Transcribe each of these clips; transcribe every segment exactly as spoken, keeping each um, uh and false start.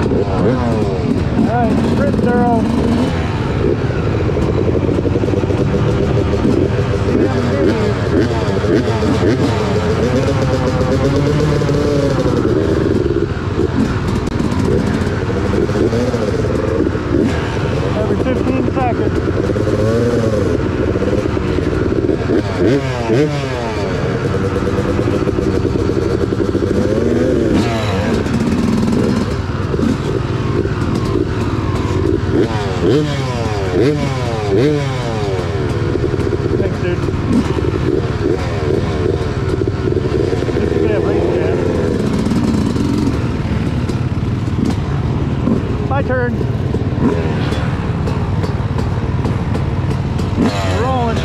Alright, sprint zero. Every fifteen seconds. Thanks, dude. This is gonna race jam. My turn. We're rolling.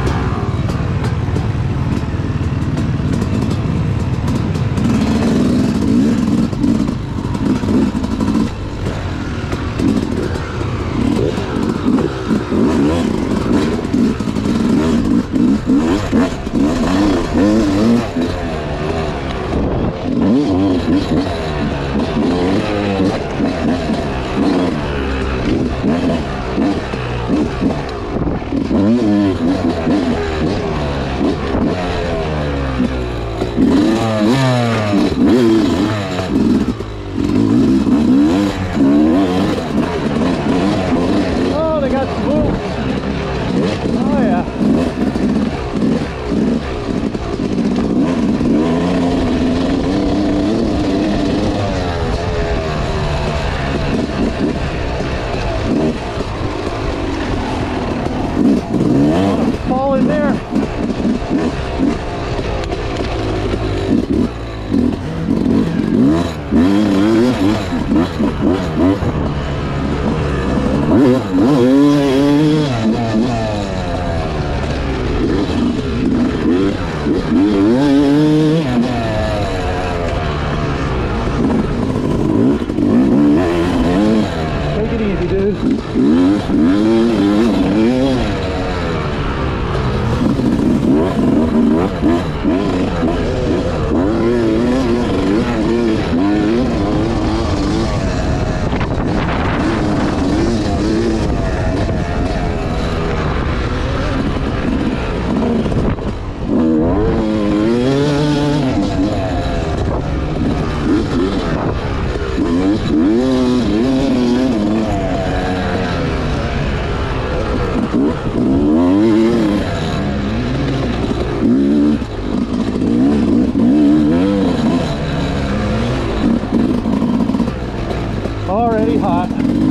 Oh, they got swoop. Oh yeah. Fall in there. Take it easy, dude. Already hot.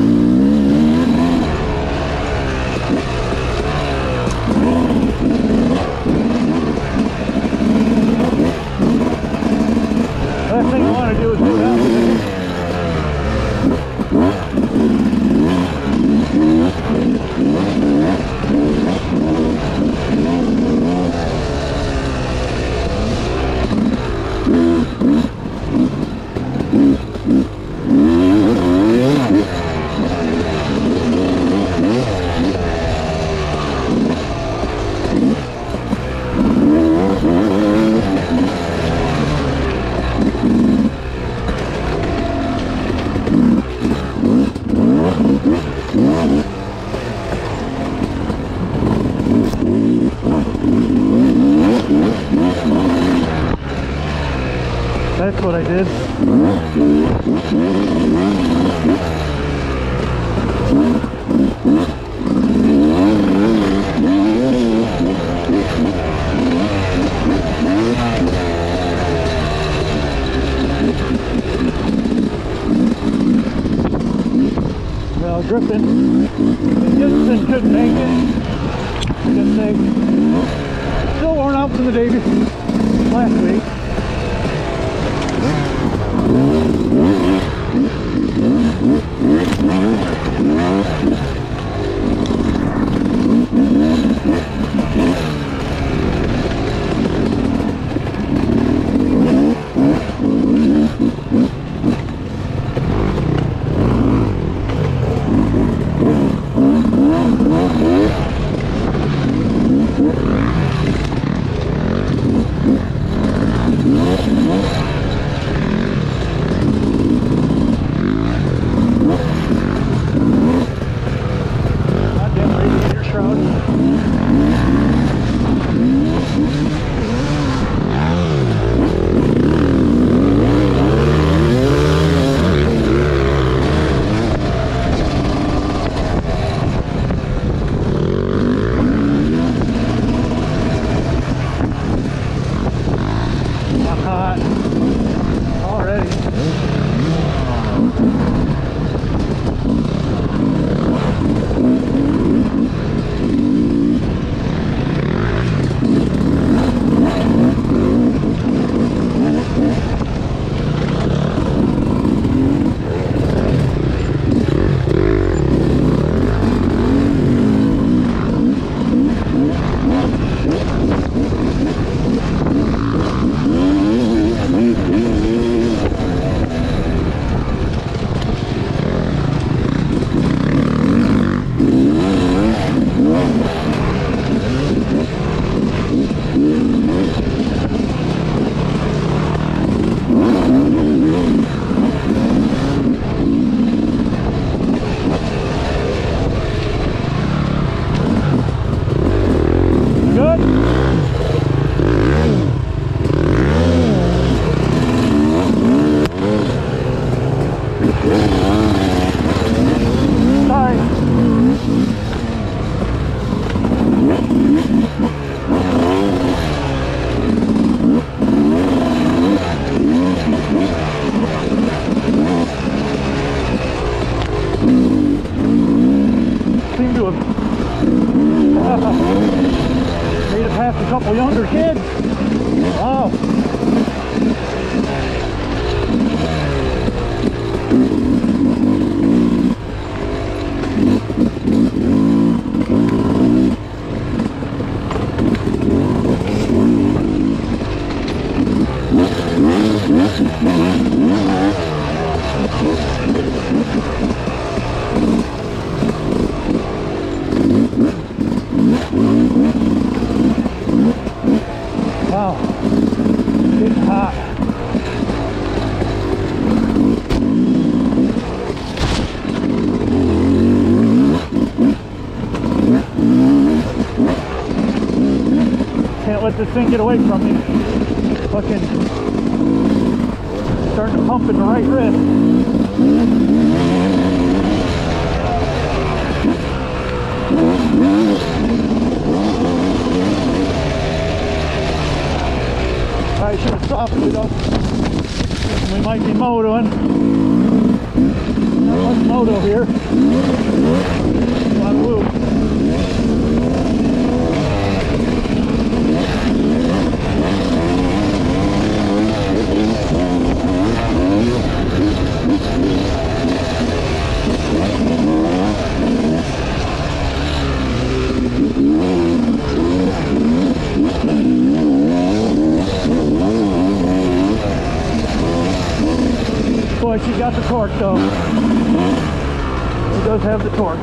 Last thing I want to do is go down there. That's what I did. Well, Griffin, Gibson couldn't make it. Just say, still worn out from the day before, last week. Seem to have made it past a couple younger kids. Wow. Wow, it's hot. Can't let this thing get away from me. Fucking starting to pump in the right wrist. I should have softened it up. We might be motoing. Not much moto here. A lot of whoop. Boy, she got the torque though. She does have the torque.